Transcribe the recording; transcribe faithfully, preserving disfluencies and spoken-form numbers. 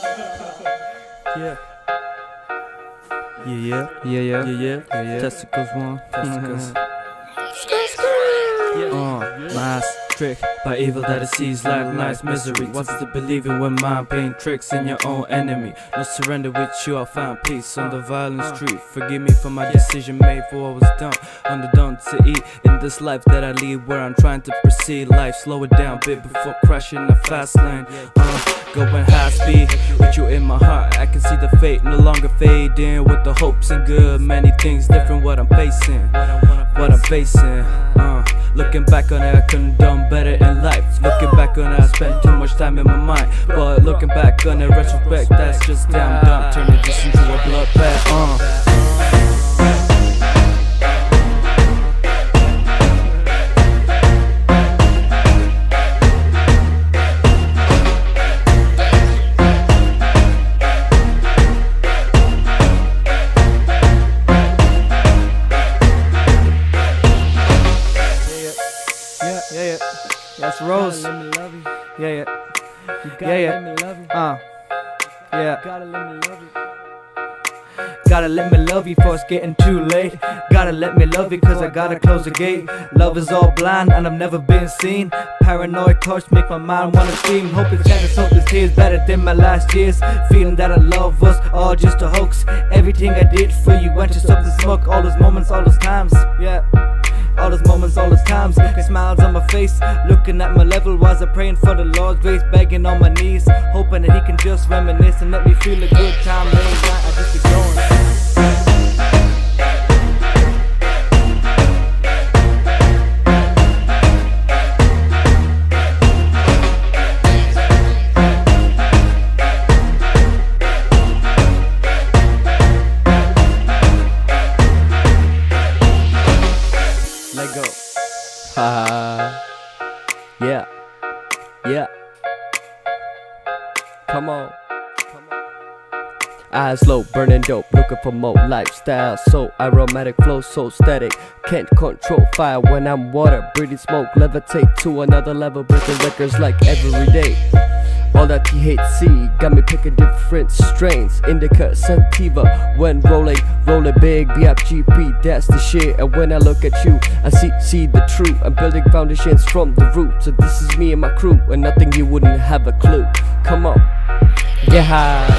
Yeah. Yeah, yeah, yeah, yeah, yeah, yeah, yeah, yeah. Testicles one. Testicles. Uh, mask trick by evil that it sees like nice misery. What's the believing when mind playing tricks in your own enemy? No surrender with you, I'll find peace on the violent street. Forgive me for my decision made for what was done, underdone to eat in this life that I lead, where I'm trying to proceed life. Slow it down a bit before crashing the fast lane. Uh, going high speed with you in my heart. I can see the fate no longer fading with the hopes and good. Many things different what I'm facing, what I'm facing. Uh, looking back on it, I couldn't done better in life. Looking back on it, I spent too much time in my mind. But looking back on it, retrospect, that's just damn dumb. Turning this into a bloodbath. Uh. Yeah, yeah, yeah. That's Rose. Gotta let me love you. Yeah, yeah. You gotta Yeah, yeah. let me love you. Uh. Yeah. Gotta let me love you. Gotta let me love you before it's getting too late. Gotta let me love you cause I gotta close the gate. Love is all blind and I've never been seen. Paranoid thoughts make my mind wanna scream. Hope it's kinda soak this tears better than my last years. Feeling that our love was all just a hoax. Everything I did for you went to something smoke. All those moments, all those times. Yeah. All those moments, all those times, smiles on my face, looking at my level while I'm praying for the Lord's grace, begging on my knees, hoping that He can just reminisce and let me feel a good time. Late night, I just keep going. Let go. Ha. Yeah. Yeah. Come on. Come on. Eyes low, burning dope, looking for more lifestyle. So aromatic, flow so static. Can't control fire when I'm water. Breathing smoke, levitate to another level. Breaking records like every day. All that T H C got me picking different strains. Indica, sativa, when rolling, rolling big. B I G P, that's the shit. And when I look at you, I see see the truth. I'm building foundations from the root. So this is me and my crew, and nothing you wouldn't have a clue. Come on, yeah.